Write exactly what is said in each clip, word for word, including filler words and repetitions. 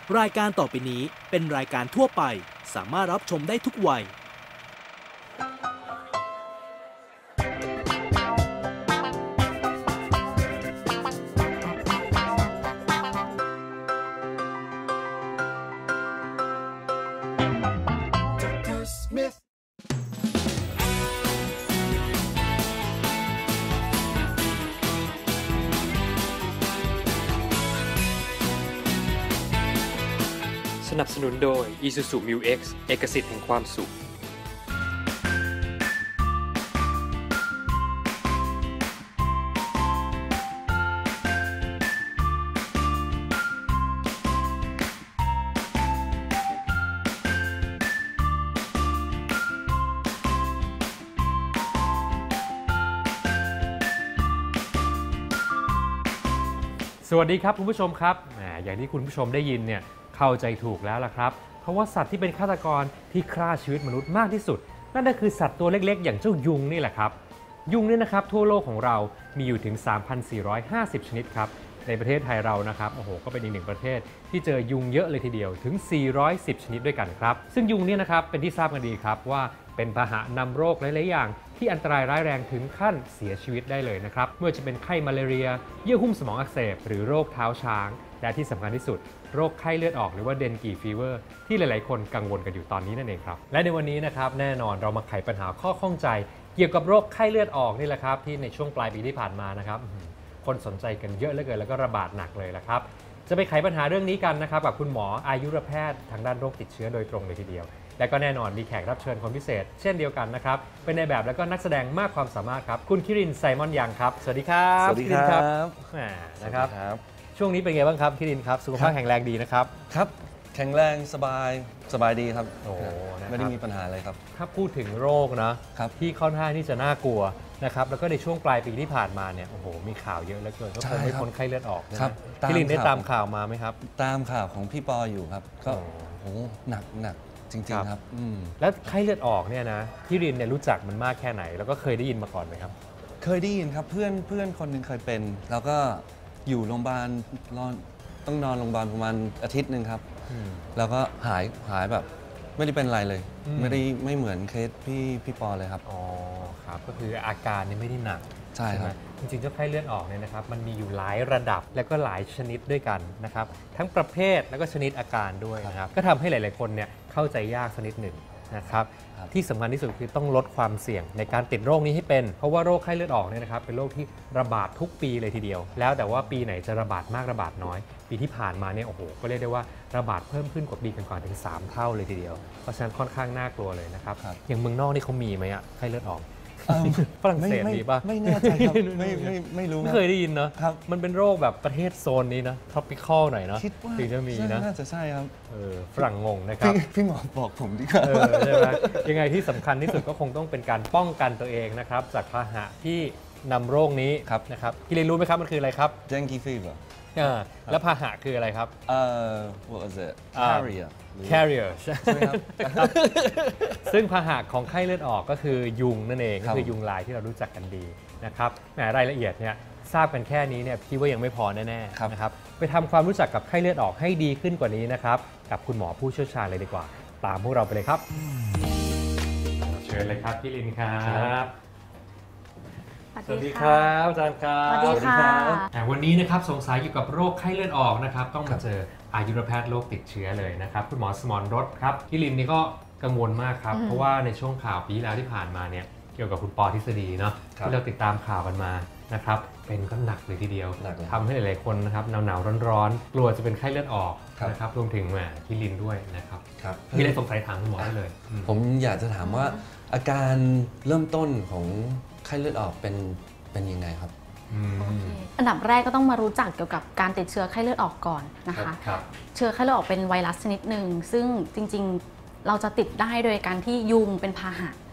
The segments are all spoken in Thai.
รายการต่อไปนี้เป็นรายการทั่วไปสามารถรับชมได้ทุกวัยสนับสนุนโดย Isuzu มิว เอ็กซ์ เอกสิทธิ์แห่งความสุขสวัสดีครับคุณผู้ชมครับอย่างที่คุณผู้ชมได้ยินเนี่ยเข้าใจถูกแล้วล่ะครับเพราะว่าสัตว์ที่เป็นฆาตกรที่ฆ่าชีวิตมนุษย์มากที่สุดนั่นก็คือสัตว์ตัวเล็กๆอย่างเจ้ายุงนี่แหละครับยุงเนี่ยนะครับทั่วโลกของเรามีอยู่ถึง สามพันสี่ร้อยห้าสิบ ชนิดครับในประเทศไทยเรานะครับโอ้โหก็เป็นอีกหนึ่งประเทศที่เจอยุงเยอะเลยทีเดียวถึงสี่ร้อยสิบชนิดด้วยกันครับซึ่งยุงเนี่ยนะครับเป็นที่ทราบกันดีครับว่าเป็นพาหะนำโรคหลายๆอย่างที่อันตรายร้ายแรงถึงขั้นเสียชีวิตได้เลยนะครับไม่ว่าจะเป็นไข้มาลาเรียเยื่อหุ้มสมองอักเสบหรือโรคเท้าช้างและที่สำคัญที่สุดโรคไข้เลือดออกหรือว่าเดนกีฟีเวอร์ที่หลายๆคนกังวลกันอยู่ตอนนี้นั่นเองครับและในวันนี้นะครับแน่นอนเรามาไขปัญหาข้อข้องใจเกี่ยวกับโรคไข้เลือดออกนี่แหละครับที่ในช่วงปลายปีที่ผ่านมานะครับคนสนใจกันเยอะเหลือเกินแล้วก็ระบาดหนักเลยละครับจะไปไขปัญหาเรื่องนี้กันนะครับกับคุณหมออายุรแพทย์ทางด้านโรคติดเชื้อโดยตรงเลยทีเดียวและก็แน่นอนมีแขกรับเชิญคนพิเศษเช่นเดียวกันนะครับเป็นในแบบและก็นักแสดงมากความสามารถครับคุณคิรินไซมอนยังครับสวัสดีครับสวัสดีครับนะครับช่วงนี้เป็นไงบ้างครับคิรินครับสุขภาพแข็งแรงดีนะครับครับแข็งแรงสบายสบายดีครับโอ้ไม่ได้มีปัญหาอะไรครับถ้าพูดถึงโรคนะที่ค่อนข้างที่จะน่ากลัวนะครับแล้วก็ในช่วงปลายปีที่ผ่านมาเนี่ยโอ้โหมีข่าวเยอะเหลือเกินก็คงไม่พ้นไข้เลือดออกครับคิรินได้ตามข่าวมาไหมครับตามข่าวของพี่ปออยู่ครับก็โอ้หนักหนักจริงๆครับแล้วไข้เลือดออกเนี่ยนะคิรินเนี่ยรู้จักมันมากแค่ไหนแล้วก็เคยได้ยินมาก่อนไหมครับเคยได้ยินครับเพื่อนเพื่อนคนหนึ่งเคยเป็นแล้วก็อยู่โรงพยาบาลต้องนอนโรงพยาบาลประมาณอาทิตย์หนึ่งครับแล้วก็หายหายแบบไม่ได้เป็นอะไรเลยไม่ได้ไม่เหมือนเคสพี่พี่ปอเลยครับอ๋อครับก็คืออาการนี่ไม่ได้หนักใช่ครับจริงๆเจ้าไข้เลือดออกเนี่ยนะครับมันมีอยู่หลายระดับและก็หลายชนิดด้วยกันนะครับทั้งประเภทแล้วก็ชนิดอาการด้วยนะครับก็ทำให้หลายๆคนเนี่ยเข้าใจยากสักนิดหนึ่งนะครับที่สำคัญที่สุดคือต้องลดความเสี่ยงในการติดโรคนี้ให้เป็นเพราะว่าโรคไข้เลือดออกเนี่ยนะครับเป็นโรคที่ระบาดทุกปีเลยทีเดียวแล้วแต่ว่าปีไหนจะระบาดมากระบาดน้อยปีที่ผ่านมาเนี่ยโอ้โหก็เรียกได้ว่าระบาดเพิ่มขึ้นกว่าปีก่อนๆถึงสามเท่าเลยทีเดียวเพราะฉะนั้นค่อนข้างน่ากลัวเลยนะครับอย่างเมืองนอกนี่เขามีไหมอะไข้เลือดออกฝรั่งเศสมีป่ะไม่แน่ใจครับไม่ไม่ไม่รู้ไม่เคยได้ยินเนาะมันเป็นโรคแบบประเทศโซนนี้นะ tropical หน่อยเนาะถึงจะมีนะน่าจะใช่ครับฝรั่งงงนะครับพี่หมอบอกผมดีกว่าใช่ไหมยังไงที่สำคัญที่สุดก็คงต้องเป็นการป้องกันตัวเองนะครับจากพาหะที่นำโรคนี้นะครับพี่เรนรู้ไหมครับมันคืออะไรครับ dengue fever แล้วพาหะคืออะไรครับเอ่อ what was it carrier carrier ใช่ไหมครับซึ่งพาหะของไข้เลือดออกก็คือยุงนั่นเองก็คือยุงลายที่เรารู้จักกันดีนะครับแหมรายละเอียดเนี่ยทราบกันแค่นี้เนี่ยพี่ว่ายังไม่พอแน่ๆนะครับไปทำความรู้จักกับไข้เลือดออกให้ดีขึ้นกว่านี้นะครับกับคุณหมอผู้เชี่ยวชาญเลยดีกว่าตามพวกเราไปเลยครับเชิญเลยครับพี่ลินครับสวัสดีครับอาจารย์ครับสวัสดีครับวันนี้นะครับสงสัยเกี่ยวกับโรคไข้เลือดออกนะครับต้องมาเจออายุรแพทย์โรคติดเชื้อเลยนะครับคุณหมอสมรรสครับพี่ลินนี่ก็กังวลมากครับเพราะว่าในช่วงข่าวปีแล้วที่ผ่านมาเนี่ยเกี่ยวกับคุณปอทฤษฎีเนาะที่เราติดตามข่าวกันมานะครับเป็นก็หนักเลยทีเดียวทำให้หลายๆคนนะครับหนาวๆร้อนๆกลัวจะเป็นไข้เลือดออกนะครับรวมถึงแหมพี่ลินด้วยนะครับมีอะไรสงสัยถามคุณหมอได้เลยผมอยากจะถามว่าอาการเริ่มต้นของไข้เลือดออกเป็นเป็นยังไงครับอันดับแรกก็ต้องมารู้จักเกี่ยวกับการติดเชื้อไข้เลือดออกก่อนนะคะเชื้อไข้เลือดออกเป็นไวรัสชนิดหนึ่งซึ่งจริงๆเราจะติดได้โดยการที่ยุงเป็นพาหะ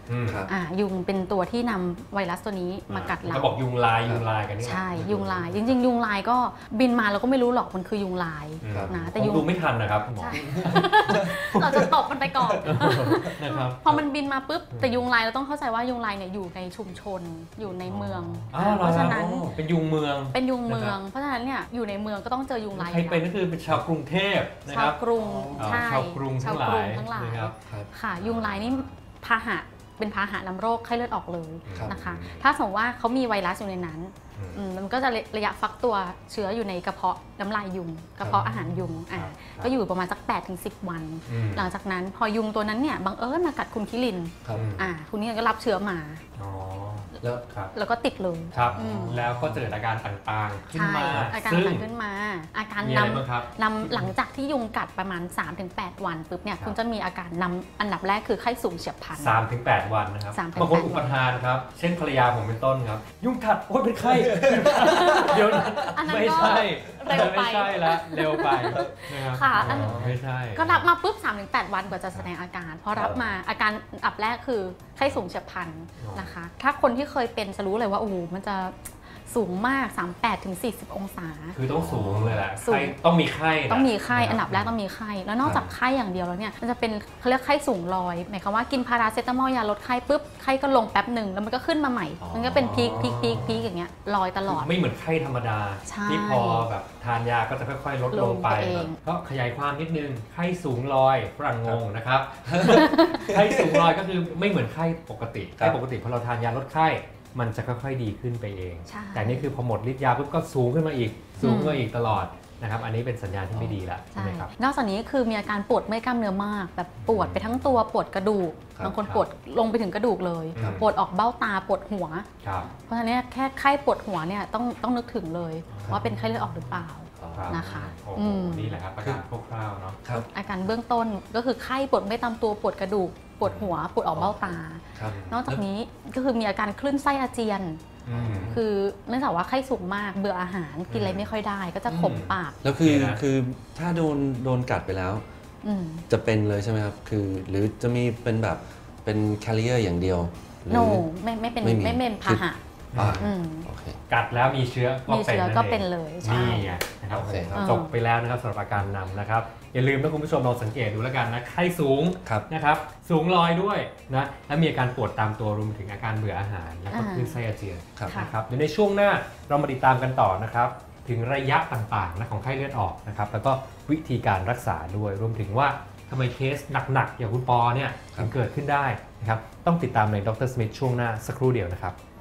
อืมครับอ่ายุงเป็นตัวที่นำไวรัสตัวนี้มากัดเราก็บอกยุงลายยุงลายกันนี่ใช่ยุงลายจริงๆ ยุงลายก็บินมาเราก็ไม่รู้หรอกมันคือยุงลายครับนะแต่แต่ยุยุงงดูไม่ทันนะครับคุณหมอใช่ เราจะตบมันไปก่อนนะครับพอมันบินมาปุ๊บแต่ยุงลายเราต้องเข้าใจว่ายุงลายเนี่ยอยู่ในชุมชนอยู่ในเมืองอ๋อเพราะฉะนั้นเป็นยุงเมืองเป็นยุงเมืองนะครับเพราะฉะนั้นเนี่ยอยู่ในเมืองก็ต้องเจอยุงลายอใครยู่เป็นแล้วก็คือเป็นชาวกรุงเทพนะชาคว รับกรุงอ๋อใช่ชาวกรุงทั้งหลายทั้งหลายนะครับครับค่ะยุงลายนี่พาหะเป็นพาหะนำโรคไข้เลือดออกเลยครับนะคะ ถ้าสมมติว่าเขามีไวรัสอยู่ในนั้นอืมอืมมันก็จะระยะฟักตัวเชื้ออยู่ในกระเพาะน้ำลายยุง กระเพาะอาหารยุงอ่าครับก็อยู่ประมาณสักแปดถึงสิบวันอืมหลังจากนั้นพอยุงตัวนั้นเนี่ยบังเอิญมากัดคุณคิรินครับอ่าคุณนี่ก็รับเชื้อมาอ๋อแล้วครับแล้วก็ติดเลยครับอืมแล้วก็เกิดอาการต่างๆขึ้นใช่มาอาการซึ่งต่างขึ้นมา อาการมีนอะไรบ้างครับำนำหลังจากที่ยุงกัดประมาณ สามถึงแปด วันปุ๊บเนี่ยครับคุณจะมีอาการนำอันดับแรกคือไข้สูงเฉียบพลันสามถึงแปดวันนะครับสามถึงบางคนแปดอุปทานครับ เช่นภรรยาผมเป็นต้นครับ ยุ่งกัดโอ๊ยเป็นไข้ เดี๋ยวนะอันนั้นไม่ก็ใช่เร็วไปไม่ใช่ละเร็วไปนะครับค่ะอันอ๋อไม่ใช่ก็รับมาปุ๊บ สามถึงแปด วันกว่าจะแสดงอาการพอรับมาอาการอันดับแรกคือไข้สูงเฉียบพลันอ๋อนะคะ ถ้าคนที่เคยเป็นจะรู้เลยว่าโอ้โหมันจะสูงมาก สามสิบแปดถึงสี่สิบ องศาคือต้องสูงเลยแหละสูงไข้ต้องมีไข้นะต้องมีไข้ะครับอันดับแรกต้องมีไข้แล้วนอกจากไข้อย่างเดียวแล้วเนี่ยมันจะเป็นเขาเรียกไข้สูงลอยหมายความว่ากินพาราเซตามอลยาลดไข้ปุ๊บไข้ก็ลงแป๊บหนึ่งแล้วมันก็ขึ้นมาใหม่อ๋อมันก็เป็นพีคพีคพีคพีคอย่างเงี้ยลอยตลอดไม่เหมือนไข้ธรรมดาใช่ที่พอแบบทานยาก็จะค่อยๆ ลดลงไปลงไปเองก็ขยายความนิดนึงไข้สูงลอยฝรั่งงงนะครับ ไข้สูงลอยก็คือไม่เหมือนไข้ปกติครัไข้บปกติพอเราทานยาลดไข้มันจะค่อยๆดีขึ้นไปเองใช่แต่นี่คือพอหมดฤทธิ์ยาปุ๊บก็สูงขึ้นมาอีกสูงขึ้นมาอีกตลอดนะครับอันนี้เป็นสัญญาณที่ไม่ดีแล้วใช่ใช่ไหมครับนอกจากนี้คือมีอาการปวดเมื่อยกล้ามเนื้อมากแบบปวดไปทั้งตัวปวดกระดูกครับบางคนครับปวดลงไปถึงกระดูกเลยครับปวดออกเบ้าตาปวดหัวครับเพราะฉะนั้นเนี่ยแค่ไข้ปวดหัวเนี่ยต้องต้องนึกถึงเลยว่าเป็นไข้เลือดออกหรือเปล่าครับนะคะโอ้อืโหมนี่แหละครับอาการคร่าวๆเนาะครับอาการเบื้องต้นก็คือไข้ปวดไม่ตามตัวปวดกระดูกปวดหัวปวดออกเบ้าตาครับนอกจากนี้ก็คือมีอาการคลื่นไส้อาเจียนอืมคือเนื่องจากว่าไข้สูงมากเบื่ออาหารกินอะไรไม่ค่อยได้ ก็จะขมปากแล้วคือโอเคนะคือถ้าโดนโดนกัดไปแล้วอืมจะเป็นเลยใช่ไหมครับ คือหรือจะมีเป็นแบบเป็นแคริเออร์อย่างเดียวหรือโนไม่ไม่เป็นไม่มีไม่เป็นพาหะอ่าอืมโอเคกัดแล้วมีเชื้อก็มีเป็นเชื้อนั่นก็เองเป็นเลยใช่นี่ไงนะครับโอเคครับจบไปแล้วนะครับสำหรับอาการนำนะครับอย่าลืมนะคุณผู้ชมลองสังเกตดูแล้วกันนะไข้สูงครับนะครับสูงลอยด้วยนะและมีอาการปวดตามตัวรวมถึงอาการเบื่ออาหาร แล้วก็อ่าคลื่นไส้อาเจียนครับค่ะนะครับเดี๋ยวในช่วงหน้าเรามาติดตามกันต่อนะครับถึงระยะต่างๆนะของไข้เลือดออกนะครับแล้วก็วิธีการรักษาด้วยรวมถึงว่าทำไมเคสหนักๆอย่างคุณปอเนี่ยครับถึงเกิดขึ้นได้นะครับต้องติดตามในดรสมิธช่วงหน้าสักครู่เดียวนะครับ